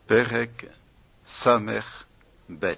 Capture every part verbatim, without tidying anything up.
פרק סמך ב'.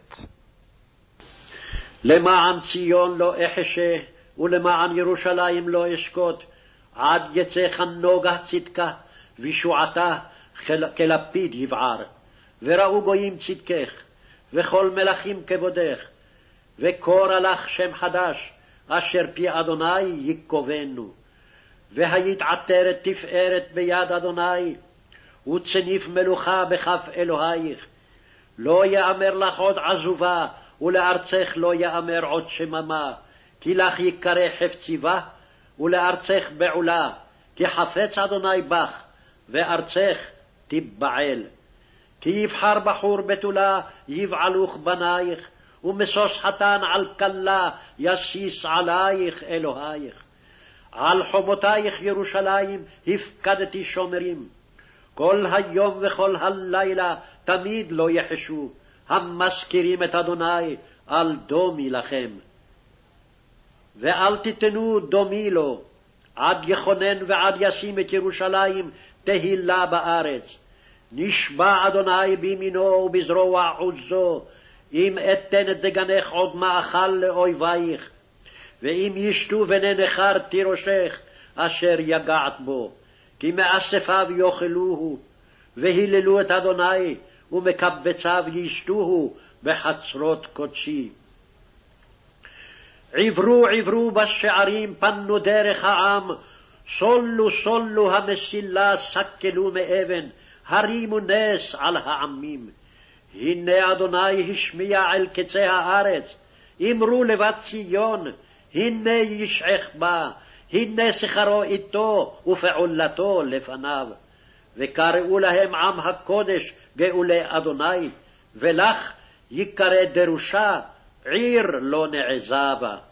למען ציון לא אחשה, ולמען ירושלים לא אשקוט, עד יצא כנוגה צדקה, וישועתה כלפיד יבער. וראו גויים צדקך, וכל מלכים כבודך, וקורא לך שם חדש, אשר פי אדוני יקובנו. והיית עטרת תפארת ביד אדוני, וצניף מלוכה בכף אלוהיך. לא יאמר לך עוד עזובה, ולארצך לא יאמר עוד שממה, כי לך יקרא חפציבה, ולארצך בעולה, כי חפץ אדוני בך, וארצך תיבעל. כי יבחר בחור בתולה, יבעלוך בנייך, ומשוש חתן על כלה, ישיש עלייך אלוהיך. על חומותייך ירושלים הפקדתי שומרים, כל היום וכל הלילה תמיד לא יחשו, המזכירים את אדוני על דומי לכם. ואל תתנו דומי לו, עד יכונן ועד ישים את ירושלים תהילה בארץ. נשבע אדוני בימינו ובזרוע עוזו, אם אתן את דגנך עוד מאכל לאויבייך, ואם ישתו בני נכר תירושך אשר יגעת בו, כי מאספיו יאכלוהו, והיללו את אדוני, ומקבציו ישתוהו בחצרות קודשי. עברו עברו בשערים, פנו דרך העם, סולו סולו המסילה, סקלו מאבן, הרימו נס על העמים. הנה אדוני השמיע אל קצה הארץ, אמרו לבת ציון, הנה ישעך בה, הנה שכרו איתו ופעולתו לפניו. וקראו להם עם הקודש גאולי אדוני, ולך יקרא דרושה, עיר לא נעזבה.